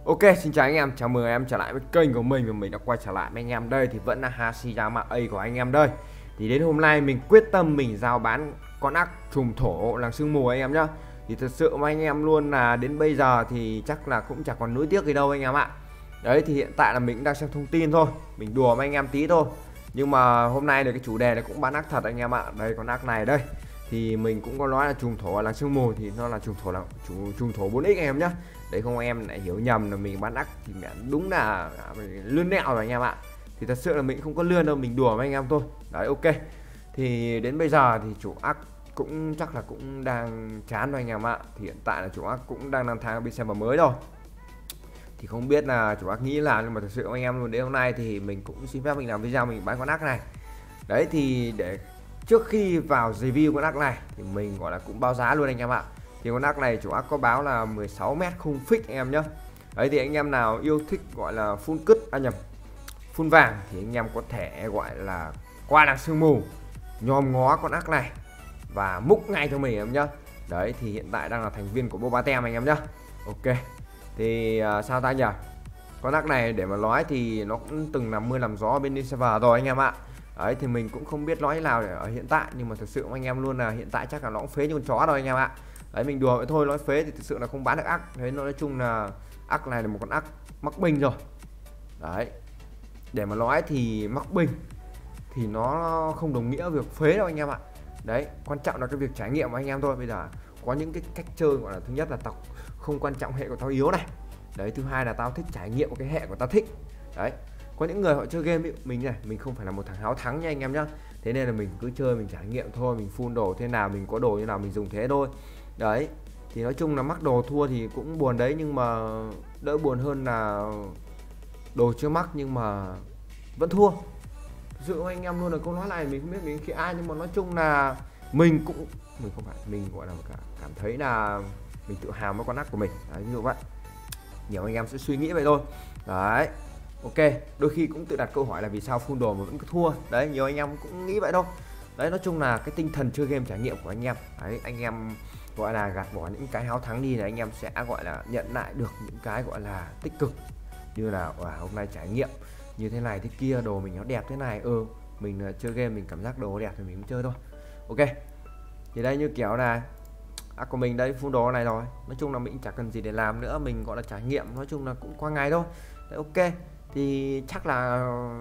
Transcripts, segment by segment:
Ok, xin chào anh em, chào mừng em trở lại với kênh của mình và mình đã quay trở lại với anh em đây thì vẫn là Hashiyama A của anh em đây. Thì đến hôm nay mình quyết tâm mình giao bán con ác trùm thổ làng sương mù anh em nhá. Thì thật sự mà anh em luôn là đến bây giờ thì chắc là cũng chẳng còn nuối tiếc gì đâu anh em ạ. Đấy thì hiện tại là mình cũng đang xem thông tin thôi, mình đùa với anh em tí thôi. Nhưng mà hôm nay thì cái chủ đề này cũng bán ác thật anh em ạ. Đây con ác này đây. Thì mình cũng có nói là trùm thổ làng sương mù thì nó là trùm thổ 4x anh em nhá. Đấy không em lại hiểu nhầm là mình bán ác thì mẹ đúng là lươn nẹo rồi anh em ạ. Thì thật sự là mình không có lươn đâu, mình đùa với anh em thôi. Đấy ok. Thì đến bây giờ thì chủ ác cũng chắc là cũng đang chán rồi anh em ạ. Thì hiện tại là chủ ác cũng đang lang thang bên server mới rồi. Thì không biết là chủ ác nghĩ là, nhưng mà thật sự anh em luôn đến hôm nay thì mình cũng xin phép mình làm video mình bán con ác này. Đấy thì để trước khi vào review con ác này thì mình gọi là cũng báo giá luôn anh em ạ. Thì con ác này chủ ác có báo là 16m khung fix anh em nhé. Đấy thì anh em nào yêu thích gọi là full cứt full vàng thì anh em có thể gọi là qua làng sương mù nhòm ngó con ác này và múc ngay cho mình em nhá. Đấy thì hiện tại đang là thành viên của Bobatem anh em nhá. Ok thì sao ta nhỉ, con ác này để mà nói thì nó cũng từng làm mưa làm gió bên đi server rồi anh em ạ. Đấy thì mình cũng không biết nói nào để ở hiện tại, nhưng mà thực sự anh em luôn là hiện tại chắc là nó cũng phế như con chó rồi anh em ạ. Đấy mình đùa vậy thôi, nói phế thì thực sự là không bán được ác. Thế nói chung là ác này là một con ác mắc binh rồi. Đấy để mà nói thì mắc binh thì nó không đồng nghĩa việc phế đâu anh em ạ. Đấy quan trọng là cái việc trải nghiệm của anh em thôi. Bây giờ có những cái cách chơi gọi là thứ nhất là tao không quan trọng hệ của tao yếu này. Đấy thứ hai là tao thích trải nghiệm cái hệ của tao thích. Đấy có những người họ chơi game mình này, mình không phải là một thằng háo thắng nha anh em nhá. Thế nên là mình cứ chơi mình trải nghiệm thôi, mình full đồ thế nào, mình có đồ như nào mình dùng thế thôi. Đấy thì nói chung là mắc đồ thua thì cũng buồn đấy, nhưng mà đỡ buồn hơn là đồ chưa mắc nhưng mà vẫn thua. Thực sự anh em luôn là câu nói này mình không biết mình khi ai, nhưng mà nói chung là mình không phải mình gọi là cảm thấy là mình tự hào với con ác của mình. Đấy như vậy nhiều anh em sẽ suy nghĩ vậy thôi. Đấy ok, đôi khi cũng tự đặt câu hỏi là vì sao full đồ mà vẫn cứ thua. Đấy nhiều anh em cũng nghĩ vậy đâu. Đấy nói chung là cái tinh thần chơi game trải nghiệm của anh em. Đấy anh em gọi là gạt bỏ những cái háo thắng đi là anh em sẽ gọi là nhận lại được những cái gọi là tích cực, như là hôm nay trải nghiệm như thế này thế kia, đồ mình nó đẹp thế này, mình chơi game mình cảm giác đồ đẹp thì mình cũng chơi thôi. Ok thì đây như kiểu là của mình đây full đồ này rồi, nói chung là mình chẳng cần gì để làm nữa, mình gọi là trải nghiệm, nói chung là cũng qua ngày thôi. Đấy, ok thì chắc là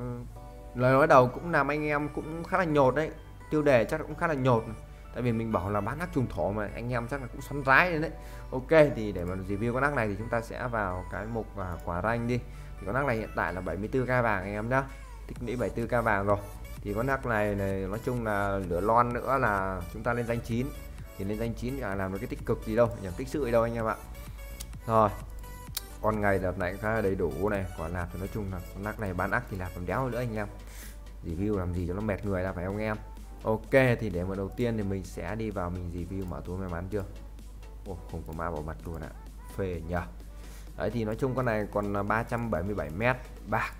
lời nói đầu cũng làm anh em cũng khá là nhột đấy, tiêu đề chắc là cũng khá là nhột, tại vì mình bảo là bán ác trùng thổ mà anh em chắc là cũng xoắn rái lên đấy. Ok thì để mà review con ác này thì chúng ta sẽ vào cái mục quả rank đi. Thì con ác này hiện tại là 74k vàng anh em nhá, tích lũy 74k vàng rồi. Thì con ác này nói chung là lửa lon nữa là chúng ta lên danh 9. Thì lên danh 9 làm được cái tích cực gì đâu, nhằm tích sự gì đâu anh em ạ. Rồi con ngày đợt này khá là đầy đủ này, quả lạp thì nói chung là con ác này bán ác thì lạp còn đéo nữa anh em, review làm gì cho nó mệt người ra phải không em. Ok thì để mà đầu tiên thì mình sẽ đi vào mình review mở túi may mắn chưa. Không có ma bảo mặt luôn ạ, phê nhờ. Đấy thì nói chung con này còn 377m bạc.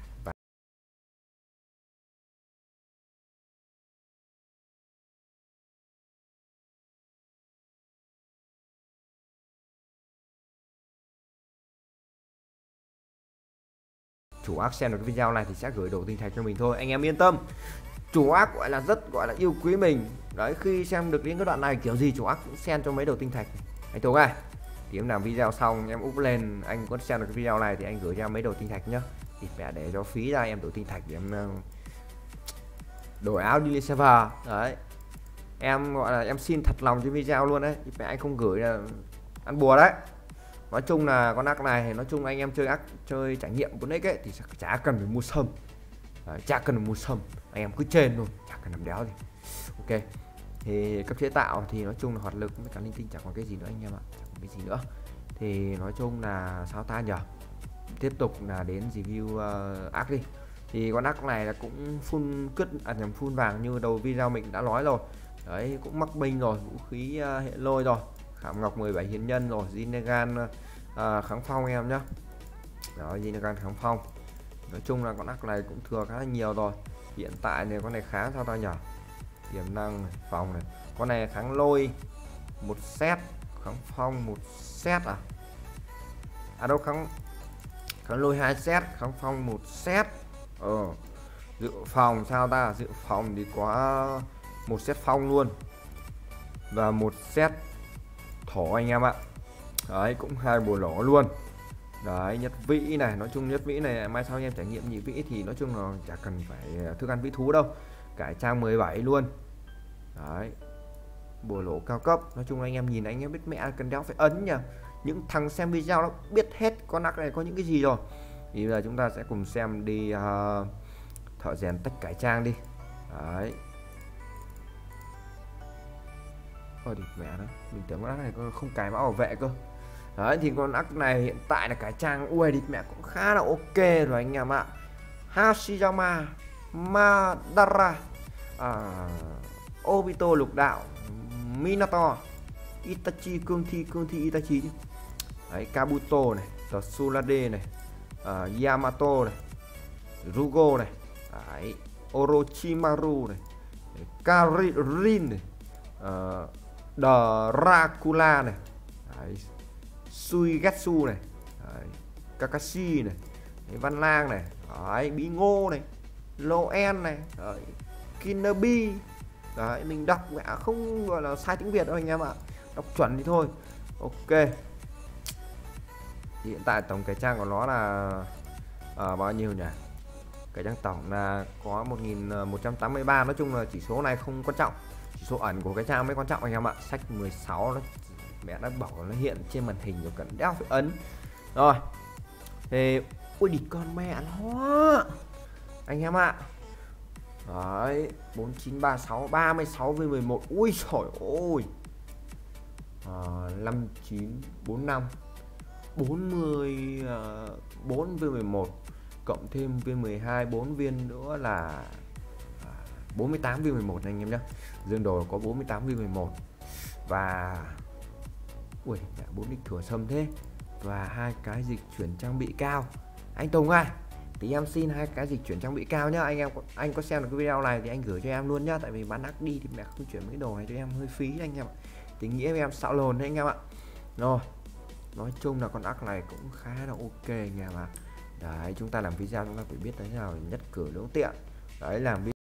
Chủ ác xem được cái video này thì sẽ gửi đồ tinh thạch cho mình thôi, anh em yên tâm. Chủ ác gọi là rất gọi là yêu quý mình. Đấy khi xem được những cái đoạn này kiểu gì chủ ác cũng xem cho mấy đồ tinh thạch. Anh Tùng ơi, thì em làm video xong em úp lên, anh có xem được cái video này thì anh gửi cho mấy đồ tinh thạch nhá. Thì phải để cho phí ra em đồ tinh thạch để em đổi áo đi lên server. Đấy em gọi là em xin thật lòng trên video luôn đấy, thì anh không gửi là ăn bùa đấy. Nói chung là con ác này, nói chung anh em chơi ác chơi trải nghiệm 4x ấy thì chả cần phải mua sâm. Đấy, chả cần phải mua sâm, anh em cứ trên thôi, chả cần làm đéo gì. Ok thì cấp chế tạo thì nói chung là hoạt lực với cả linh tinh chẳng còn cái gì nữa anh em ạ, chẳng còn cái gì nữa. Thì nói chung là sao ta nhở, tiếp tục là đến review ác đi. Thì con ác này là cũng full cứt nhầm full vàng như đầu video mình đã nói rồi. Đấy cũng mắc binh rồi, vũ khí hệ lôi rồi, khảm ngọc 17 hiến nhân rồi, Zinegan kháng phong em nhá. Đó Zinegan kháng phong. Nói chung là con ác này cũng thừa khá là nhiều rồi. Hiện tại này con này kháng sao ta nhỉ, tiềm năng này, phòng này, con này kháng lôi một set, kháng phong một set đâu kháng Kháng lôi 2 set, kháng phong 1 set. Dự phòng sao ta? Dự phòng thì có 1 set phong luôn và 1 set thổ anh em ạ. Đấy, cũng 2 bùa lỗ luôn. Đấy, nhất vĩ này, nói chung nhất vĩ này mai sau anh em trải nghiệm nhị vĩ thì nói chung là chả cần phải thức ăn vĩ thú đâu. Cải trang 17 luôn. Đấy, bùa lỗ cao cấp. Nói chung là anh em nhìn anh em biết mẹ cần đéo phải ấn nhỉ. Những thằng xem video nó biết hết con nắc này có những cái gì rồi. Thì bây giờ chúng ta sẽ cùng xem đi thợ rèn tách cải trang đi. Đấy. Ôi địt mẹ đó, mình tưởng con ác này không cài mã bảo vệ cơ. Đấy thì con ác này hiện tại là cải trang ui địt mẹ cũng khá là ok rồi anh em ạ. Hashirama Madara, Obito lục đạo, Minato, Itachi cương thi Itachi. Đấy, Kabuto này, Tsurade này, Yamato này, Rugo này. Đấy, Orochimaru này, Karirin này, Dracula này. Đấy, Suigetsu này. Đấy, Kakashi này. Đấy, Văn Lang này. Đấy, Bí Ngô này, Loen này. Đấy, Kinobi. Đấy, mình đọc mẹ không gọi là sai tiếng Việt đâu anh em ạ, đọc chuẩn thì thôi. Ok, thì hiện tại tổng cải trang của nó là bao nhiêu nhỉ? Cải trang tổng là có 1183. Nói chung là chỉ số này không quan trọng, chỉ số ẩn của cái trang mới quan trọng anh em ạ. Sách 16 nó mẹ đã bảo nó hiện trên màn hình rồi, cần đeo phải ấn rồi. Thì ui địt con mẹ nó anh em ạ. Đấy, 4936 36 với 11. Ui trời ơi. 5945 44 với 11 cộng thêm viên 12 4 viên nữa là 48 viên 11 anh em nhé. Dương đồ có 48 viên 11 và ui 4 đích thừa sâm thế và 2 cái dịch chuyển trang bị cao. Anh Tùng ơi, thì em xin 2 cái dịch chuyển trang bị cao nhá. Anh có xem được cái video này thì anh gửi cho em luôn nhá, tại vì bán ác đi thì mẹ không chuyển mấy đồ này cho em hơi phí anh em ạ. Tính nghĩa em xạo lồn đấy anh em ạ. Rồi, nói chung là con ác này cũng khá là ok anh em ạ. Đấy, chúng ta làm video chúng ta phải biết thế nào nhất cử lưỡng tiện. Đấy, làm video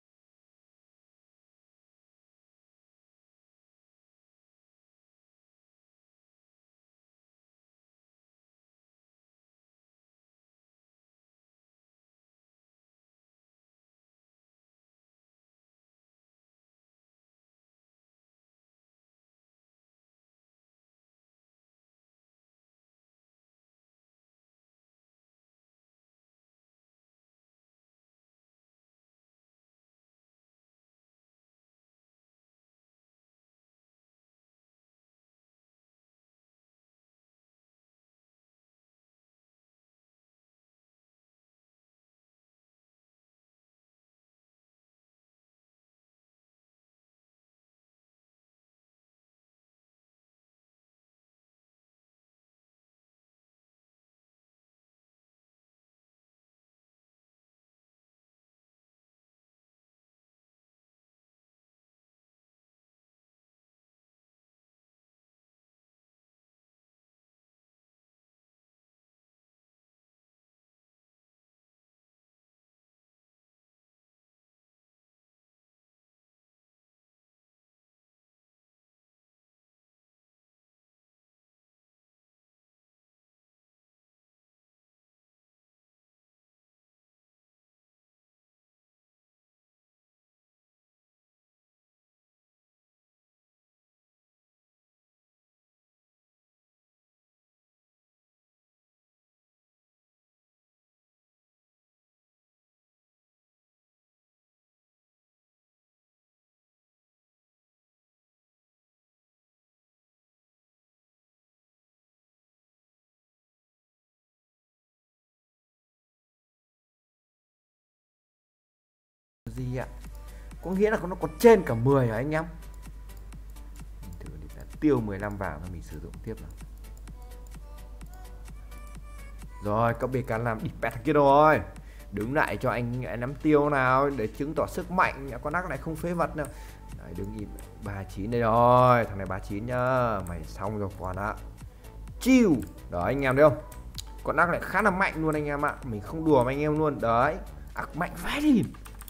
gì ạ? Có nghĩa là nó còn trên cả 10 hả anh em? Thử đi đã tiêu 15 vàng là mình sử dụng tiếp nào. Rồi, các BK làm địt bẹt kia rồi. Đứng lại cho anh nắm tiêu nào để chứng tỏ sức mạnh. Con ác này không phế vật nào. Đấy, đứng im 39 đây rồi. Thằng này 39 nhá. Mày xong rồi con ạ. Chiêu. Đó anh em thấy không? Con ác này khá là mạnh luôn anh em ạ, mình không đùa với anh em luôn đấy, ác mạnh vãi đìn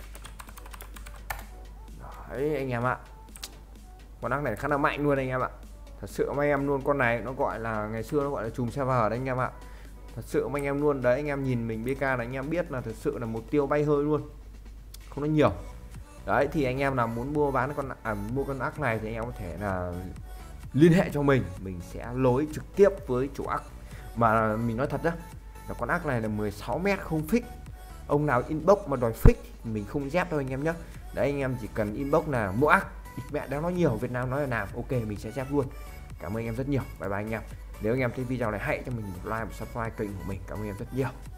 đấy anh em ạ. Con ác này khá là mạnh luôn anh em ạ, thật sự với anh em luôn. Con này nó gọi là ngày xưa nó gọi là chùm server đấy anh em ạ, thật sự với anh em luôn đấy. Anh em nhìn mình BK là anh em biết là thật sự là một tiêu bay hơi luôn, không nói nhiều. Đấy thì anh em nào muốn mua bán mua con ác này thì anh em có thể là liên hệ cho mình sẽ lối trực tiếp với chủ ác. Mà mình nói thật nhá, là con ác này là 16m không fix, ông nào inbox mà đòi fix mình không dép đâu anh em nhé. Đấy anh em chỉ cần inbox là mua ác, mẹ đã nói nhiều, Việt Nam nói là làm, ok mình sẽ dép luôn. Cảm ơn anh em rất nhiều, bye bye anh em. Nếu anh em thấy video này hãy cho mình một like, một subscribe kênh của mình, cảm ơn anh em rất nhiều.